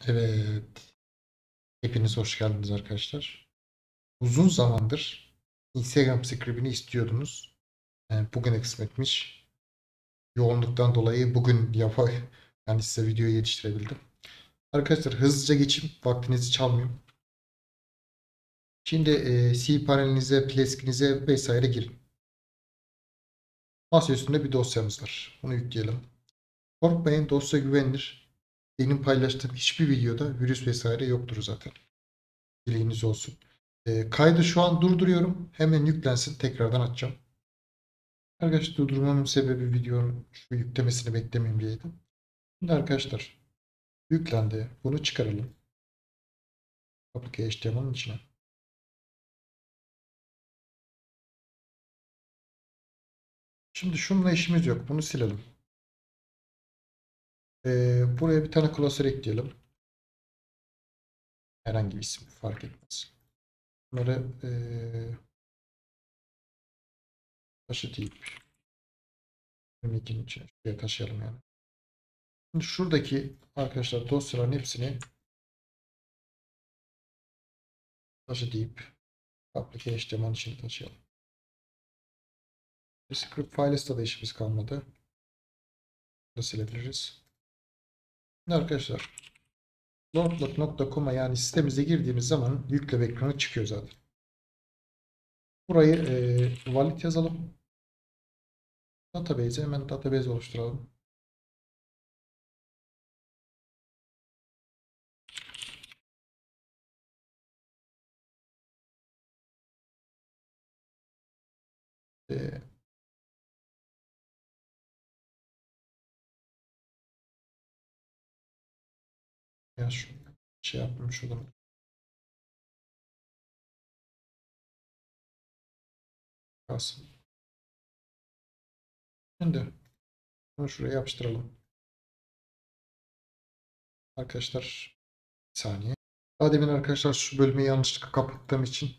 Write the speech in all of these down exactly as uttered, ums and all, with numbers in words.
Evet. Hepiniz hoş geldiniz arkadaşlar. Uzun zamandır Instagram script'ini istiyordunuz. Yani bugüne kısmetmiş. Yoğunluktan dolayı bugün yapa yani size videoyu yetiştirebildim. Arkadaşlar hızlıca geçeyim. Vaktinizi çalmayayım. Şimdi e, C panelinize, pleskinize vesaire girin. Masa üstünde bir dosyamız var. Bunu yükleyelim. Korkmayın, dosya güvenilir. Benim paylaştığım hiçbir videoda virüs vesaire yoktur zaten. Bilginiz olsun. E, kaydı şu an durduruyorum. Hemen yüklensin. Tekrardan açacağım. Arkadaşlar durdurmamın sebebi videonun şu yüklemesini beklemeyeyim diyeydi. Şimdi arkadaşlar yüklendi. Bunu çıkaralım. Application H T M L'in içine. Şimdi şununla işimiz yok. Bunu silelim. Ee, buraya bir tane klasör ekleyelim. Herhangi bir isim fark etmez. Bunları ee, taşı deyip yirmi ikinin içine şuraya taşıyalım yani. Şimdi şuradaki arkadaşlar dosyaların hepsini taşı deyip application H T M L'in içine taşıyalım. Script files'ta da işimiz kalmadı. Bunu da silebiliriz. Şimdi arkadaşlar Lordlock nokta com'a yani sitemize girdiğimiz zaman yükleme ekranı çıkıyor zaten. Burayı e, valid yazalım. Database'e hemen database oluşturalım. E, ya şu şey yapayım şuradan kalsın. Şimdi bunu şuraya yapıştıralım. Arkadaşlar bir saniye. Daha demin arkadaşlar şu bölümü yanlışlıkla kapattığım için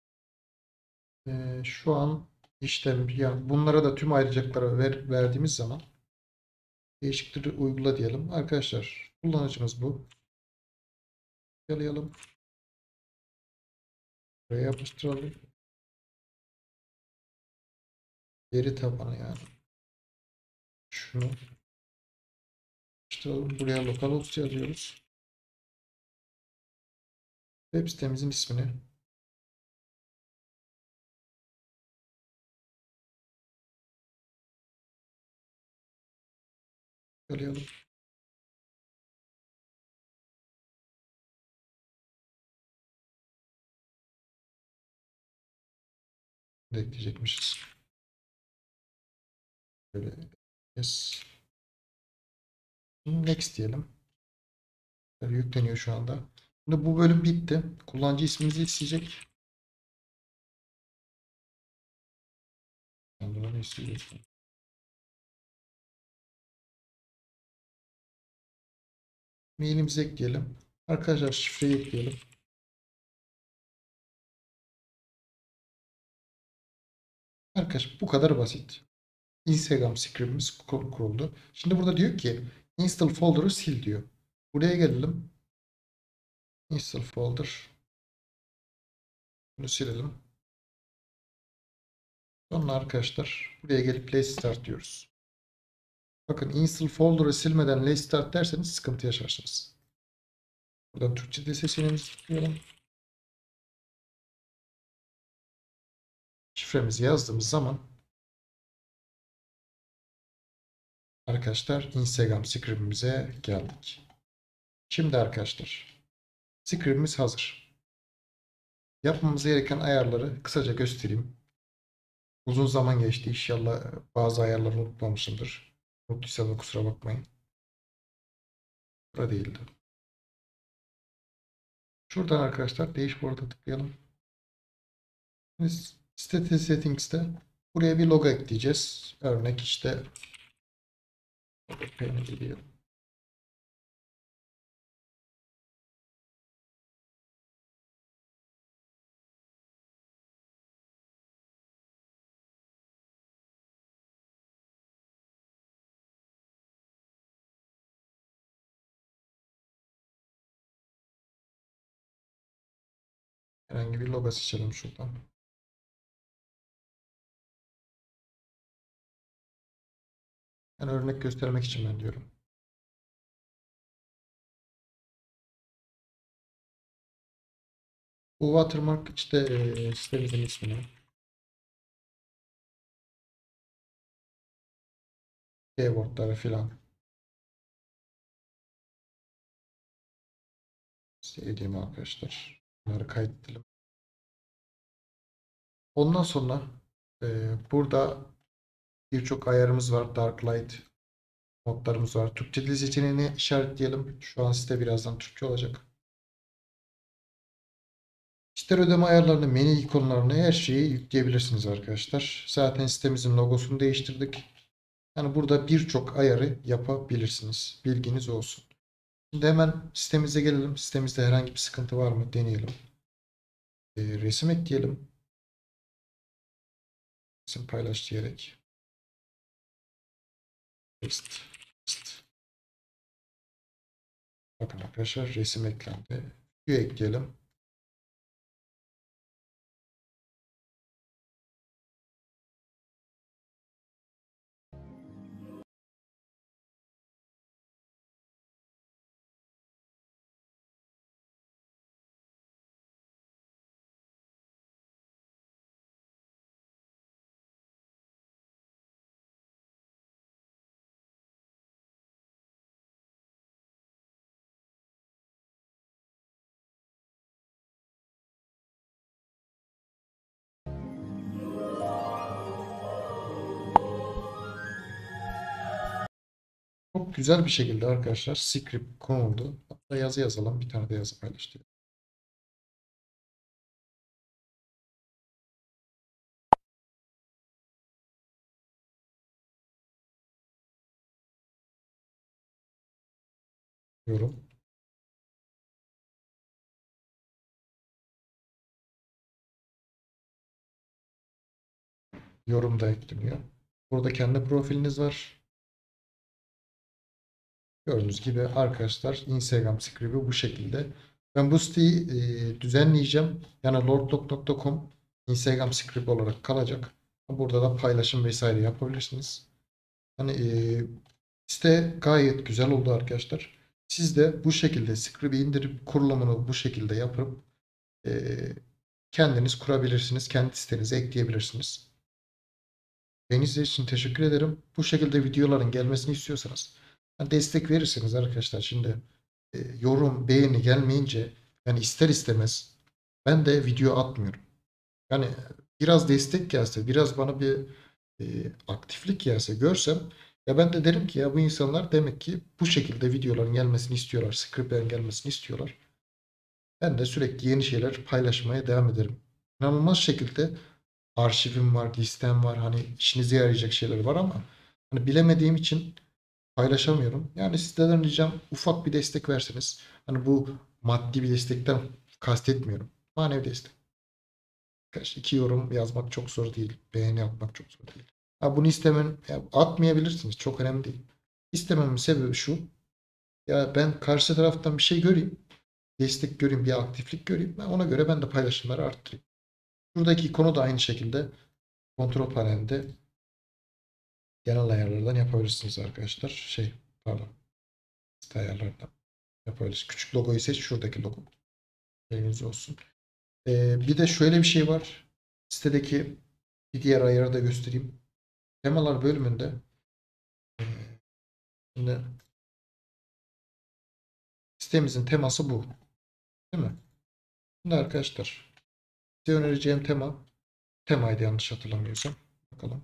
e, şu an işlem yani bunlara da tüm ayrıcalıkları ver, verdiğimiz zaman değişiklikleri uygula diyelim. Arkadaşlar kullanıcımız bu. Yalayalım. Buraya yapıştıralım. Veri tabanı yani. Şunu yapıştıralım. Buraya localhost yazıyoruz. Web sitemizin ismini yalayalım. Ekleyecekmişiz. Böyle yes. Next diyelim. Böyle yükleniyor şu anda. Şimdi bu bölüm bitti. Kullanıcı ismimizi isteyecek. Ben bunu ne istiyorsun? Mailimizi ekleyelim. Arkadaşlar şifreyi ekleyelim. Arkadaşlar bu kadar basit. Instagram script'imiz kur- kuruldu. Şimdi burada diyor ki install folder'ı sil diyor. Buraya gelelim. Install folder. Bunu silelim. Sonra arkadaşlar buraya gelip let's start diyoruz. Bakın install folder'ı silmeden let's start derseniz sıkıntı yaşarsınız. Buradan Türkçe dil seçeneğimizi tıklayalım. Şifremizi yazdığımız zaman arkadaşlar Instagram script'imize geldik. Şimdi arkadaşlar script'imiz hazır. Yapmamız gereken ayarları kısaca göstereyim. Uzun zaman geçti. İnşallah bazı ayarları unutmamışımdır. Unuttuysam da kusura bakmayın. Burada değildi. Şuradan arkadaşlar dashboard'a tıklayalım. Biz state settings'te buraya bir logo ekleyeceğiz. Örnek işte peynir diyelim. Herhangi bir logo seçelim şuradan. Yani örnek göstermek için ben diyorum. Bu watermark işte e, sitemizin ismini. Keywordları filan. Sevdiğim arkadaşlar. Bunları kaydedelim. Ondan sonra e, burada birçok ayarımız var. Dark Light modlarımız var. Türkçe dil seçeneğini işaretleyelim. Şu an site birazdan Türkçe olacak. İster ödeme ayarlarını, menü ikonlarını her şeyi yükleyebilirsiniz arkadaşlar. Zaten sitemizin logosunu değiştirdik. Yani burada birçok ayarı yapabilirsiniz. Bilginiz olsun. Şimdi hemen sitemize gelelim. Sitemizde herhangi bir sıkıntı var mı deneyelim. E, resim ekleyelim. Resim paylaş diyerek. Paste. Paste. Bakın arkadaşlar resim eklendi. View ekleyelim. Çok güzel bir şekilde arkadaşlar script konuldu. Hatta yazı yazalım. Bir tane de yazı paylaştıralım. Yorum. Yorum da ekleniyor. Burada kendi profiliniz var. Gördüğünüz gibi arkadaşlar Instagram script'i bu şekilde. Ben bu siteyi e, düzenleyeceğim. Yani lordlock nokta com Instagram script olarak kalacak. Burada da paylaşım vesaire yapabilirsiniz. Hani e, site gayet güzel oldu arkadaşlar. Siz de bu şekilde script'i indirip kurulumunu bu şekilde yapıp e, kendiniz kurabilirsiniz. Kendi sitenize ekleyebilirsiniz. Beni izlediğiniz için teşekkür ederim. Bu şekilde videoların gelmesini istiyorsanız destek verirseniz arkadaşlar şimdi e, yorum, beğeni gelmeyince yani ister istemez ben de video atmıyorum. Yani biraz destek gelse, biraz bana bir e, aktiflik gelse görsem ya ben de derim ki ya bu insanlar demek ki bu şekilde videoların gelmesini istiyorlar, scriptlerin gelmesini istiyorlar. Ben de sürekli yeni şeyler paylaşmaya devam ederim. İnanılmaz şekilde arşivim var, listem var. Hani işinize yarayacak şeyler var ama hani bilemediğim için paylaşamıyorum. Yani sizlerden ricam ufak bir destek verseniz. Hani bu maddi bir destekten kastetmiyorum. Manevi destek. Kaç iki yorum yazmak çok zor değil. Beğeni yapmak çok zor değil. Ha, bunu istemem ya atmayabilirsiniz. Çok önemli değil. İstememin sebebi şu. Ya ben karşı taraftan bir şey göreyim. Destek göreyim, bir aktiflik göreyim. Ben ona göre ben de paylaşımları arttırayım. Buradaki konu da aynı şekilde kontrol panelinde genel ayarlardan yapabilirsiniz arkadaşlar. Şey pardon. Site ayarlarından yapabilirsiniz. Küçük logoyu seç. Şuradaki logo. Eliniz olsun. Ee, bir de şöyle bir şey var. Sitedeki bir diğer ayarı da göstereyim. Temalar bölümünde e, şimdi sitemizin teması bu. Değil mi? Şimdi arkadaşlar size önereceğim tema temaydı yanlış hatırlamıyorsam. Bakalım.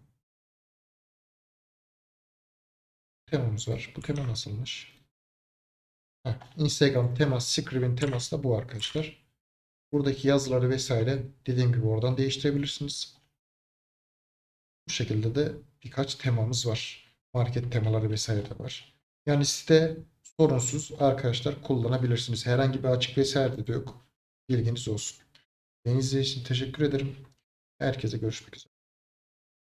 Temamız var. Bu tema nasılmış? Heh, Instagram teması, script'in teması da bu arkadaşlar. Buradaki yazıları vesaire dediğim gibi oradan değiştirebilirsiniz. Bu şekilde de birkaç temamız var. Market temaları vesaire de var. Yani site sorunsuz arkadaşlar kullanabilirsiniz. Herhangi bir açık vesaire de yok. Bilginiz olsun. Beni izlediğiniz için teşekkür ederim. Herkese görüşmek üzere.